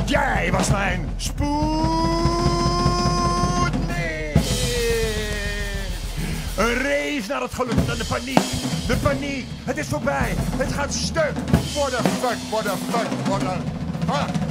Jij was mijn Sputnik. Een race naar het geluk en de paniek. De paniek. Het is voorbij. Het gaat stuk. What the fuck, what the fuck, what the... Ah.